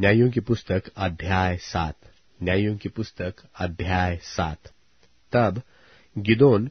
न्यायों की पुस्तक अध्याय 7। न्यायों की पुस्तक अध्याय 7। तब गिदोन,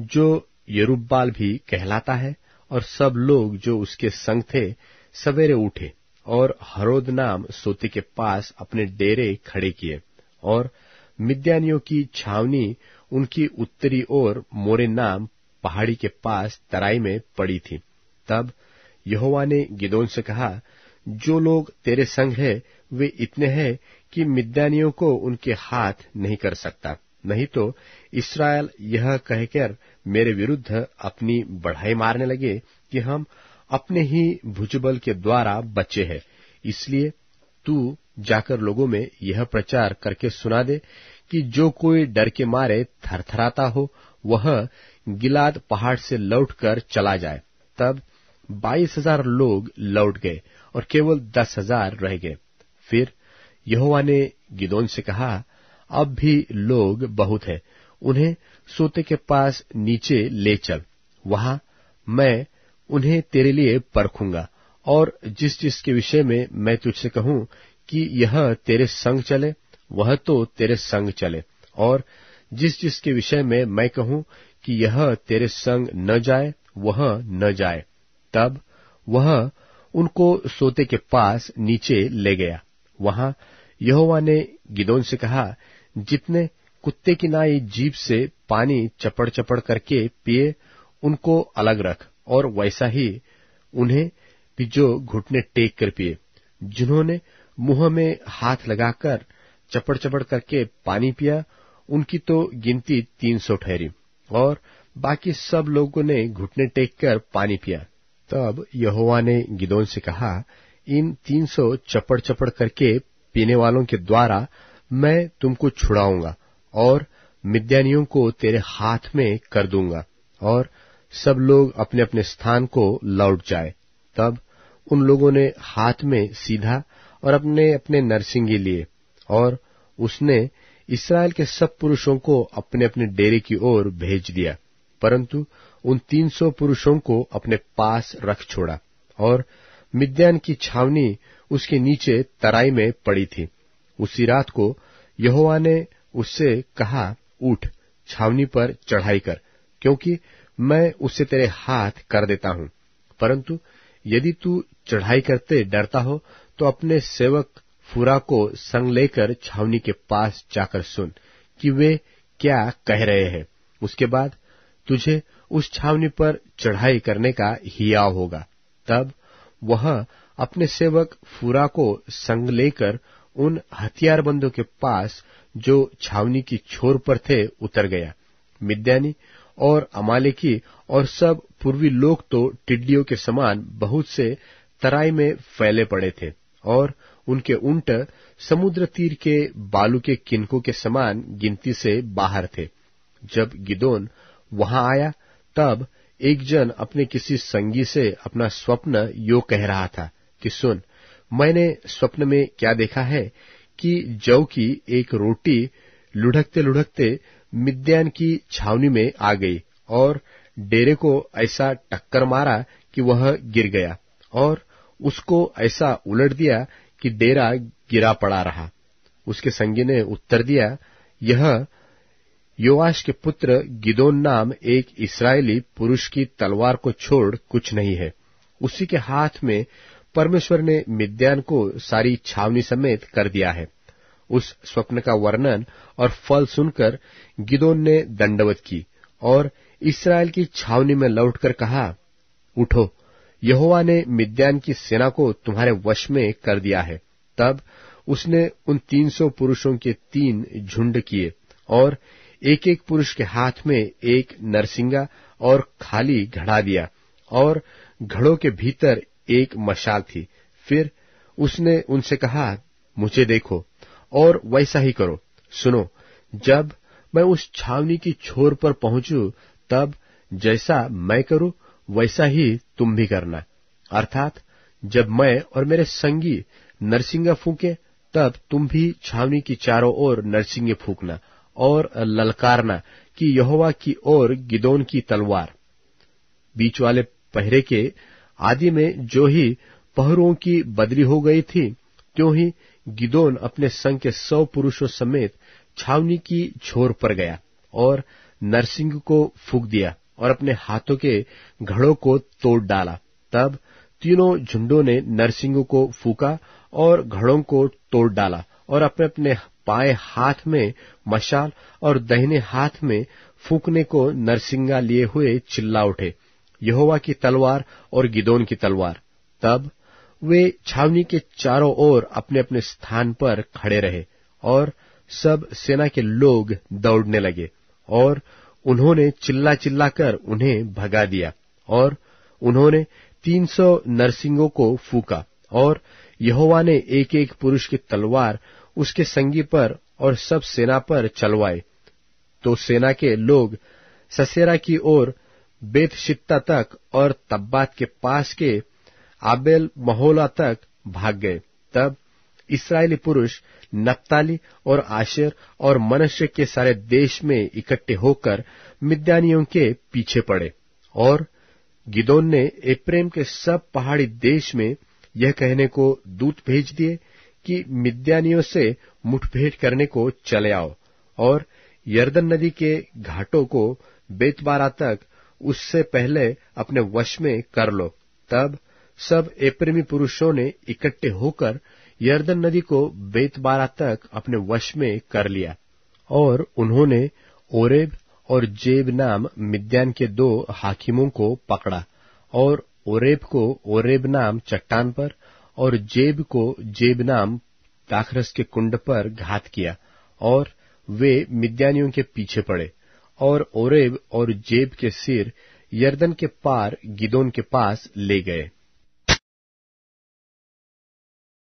जो यरूब्बाल भी कहलाता है, और सब लोग जो उसके संग थे, सवेरे उठे और हरोद नाम सोते के पास अपने डेरे खड़े किए। और मिद्यानियों की छावनी उनकी उत्तरी ओर मोरे नाम पहाड़ी के पास तराई में पड़ी थी। तब यहोवा ने गिदोन से कहा, जो लोग तेरे संग है वे इतने हैं कि मिद्यानियों को उनके हाथ नहीं कर सकता, नहीं तो इस्राएल यह कहकर मेरे विरुद्ध अपनी बढ़ाई मारने लगे कि हम अपने ही भुजबल के द्वारा बचे हैं। इसलिए तू जाकर लोगों में यह प्रचार करके सुना दे कि जो कोई डर के मारे थरथराता हो, वह गिलाद पहाड़ से लौटकर चला जाए। तब 22,000 लोग लौट गए और केवल 10,000 रह गए। फिर यहोवा ने गिदोन से कहा, अब भी लोग बहुत है, उन्हें सोते के पास नीचे ले चल, वहां मैं उन्हें तेरे लिए परखूंगा, और जिस जिसके विषय में मैं तुझसे कहूं कि यह तेरे संग चले, वह तो तेरे संग चले, और जिस जिसके विषय में मैं कहूं कि यह तेरे संग न जाए, वह न जाए। तब वह उनको सोते के पास नीचे ले गया। वहां यहोवा ने गिदोन से कहा, जितने कुत्ते की नाई जीभ से पानी चपड़ चपड़ करके पिए, उनको अलग रख, और वैसा ही उन्हें भी जो घुटने टेक कर पिए। जिन्होंने मुंह में हाथ लगाकर चपड़ चपड़ करके पानी पिया, उनकी तो गिनती 300 ठहरी, और बाकी सब लोगों ने घुटने टेक कर पानी पिया। तब यहोवा ने गिदोन से कहा, इन 300 चपड़ चपड़ करके पीने वालों के द्वारा मैं तुमको छुड़ाऊंगा, और मिद्यानियों को तेरे हाथ में कर दूंगा, और सब लोग अपने अपने स्थान को लौट जाए। तब उन लोगों ने हाथ में सीधा और अपने अपने नरसिंगे लिए, और उसने इस्राएल के सब पुरुषों को अपने अपने डेरे की ओर भेज दिया, परंतु उन 300 पुरुषों को अपने पास रख छोड़ा। और मिद्यान की छावनी उसके नीचे तराई में पड़ी थी। उसी रात को यहोवा ने उससे कहा, उठ, छावनी पर चढ़ाई कर, क्योंकि मैं उससे तेरे हाथ कर देता हूं। परंतु यदि तू चढ़ाई करते डरता हो, तो अपने सेवक फुरा को संग लेकर छावनी के पास जाकर सुन कि वे क्या कह रहे हैं। उसके बाद तुझे उस छावनी पर चढ़ाई करने का हियाव होगा। तब वह अपने सेवक फुरा को संग लेकर उन हथियारबंदों के पास जो छावनी की छोर पर थे उतर गया। मिद्यानी और अमालेकी और सब पूर्वी लोग तो टिड्डियों के समान बहुत से तराई में फैले पड़े थे, और उनके ऊंट समुद्र तीर के बालू के किनकों के समान गिनती से बाहर थे। जब गिदोन वहां आया, तब एक जन अपने किसी संगी से अपना स्वप्न यो कह रहा था कि सुन, मैंने स्वप्न में क्या देखा है कि जौ की एक रोटी लुढ़कते लुढ़कते मिद्यान की छावनी में आ गई, और डेरे को ऐसा टक्कर मारा कि वह गिर गया, और उसको ऐसा उलट दिया कि डेरा गिरा पड़ा रहा। उसके संगी ने उत्तर दिया, यह योआश के पुत्र गिदोन नाम एक इस्राएली पुरुष की तलवार को छोड़ कुछ नहीं है। उसी के हाथ में परमेश्वर ने मिद्यान को सारी छावनी समेत कर दिया है। उस स्वप्न का वर्णन और फल सुनकर गिदोन ने दंडवत की और इस्राएल की छावनी में लौटकर कहा, उठो, यहोवा ने मिद्यान की सेना को तुम्हारे वश में कर दिया है। तब उसने उन 300 पुरुषों के 3 झुंड किए, और एक एक पुरुष के हाथ में एक नरसिंगा और खाली घड़ा दिया, और घड़ों के भीतर एक मशाल थी। फिर उसने उनसे कहा, मुझे देखो और वैसा ही करो। सुनो, जब मैं उस छावनी की छोर पर पहुंचूं, तब जैसा मैं करूं वैसा ही तुम भी करना। अर्थात जब मैं और मेरे संगी नरसिंगा फूंके, तब तुम भी छावनी की चारों ओर नरसिंगे फूंकना और ललकारना कि यहोवा की ओर गिदोन की तलवार। बीच वाले पहरे के आदि में जो ही पहरुओं की बदली हो गई थी, त्यों ही गिदोन अपने संग के 100 पुरुषों समेत छावनी की छोर पर गया और नरसिंग को फूंक दिया और अपने हाथों के घड़ों को तोड़ डाला। तब तीनों झुंडों ने नरसिंगों को फूंका और घड़ों को तोड़ डाला और अपने अपने बाएं हाथ में मशाल और दाहिने हाथ में फूंकने को नरसिंगा लिए हुए चिल्ला उठे, यहोवा की तलवार और गिदोन की तलवार। तब वे छावनी के चारों ओर अपने अपने स्थान पर खड़े रहे और सब सेना के लोग दौड़ने लगे और उन्होंने चिल्ला चिल्लाकर उन्हें भगा दिया। और उन्होंने 300 नरसिंगों को फूंका और यहोवा ने एक एक पुरुष की तलवार उसके संगी पर और सब सेना पर चलवाए। तो सेना के लोग ससेरा की ओर बेत शित्ता तक और तब्बात के पास के आबेल महोला तक भाग गए। तब इस्राएली पुरुष नप्ताली और आशेर और मनश्शे के सारे देश में इकट्ठे होकर मिद्यानियों के पीछे पड़े। और गिदोन ने एप्रेम के सब पहाड़ी देश में यह कहने को दूत भेज दिए कि मिद्यानियों से मुठभेड़ करने को चले आओ और यरदन नदी के घाटों को बेतबारा तक उससे पहले अपने वश में कर लो। तब सब एप्रेमी पुरुषों ने इकट्ठे होकर यरदन नदी को बेतबारा तक अपने वश में कर लिया। और उन्होंने ओरेब और जेब नाम मिद्यान के 2 हाकिमों को पकड़ा और ओरेब को ओरेब नाम चट्टान पर और जेब को जेब नाम दाखरस के कुंड पर घात किया और वे मिद्यानियों के पीछे पड़े। और ओरेब और जेब के सिर यरदन के पार गिदोन के पास ले गए।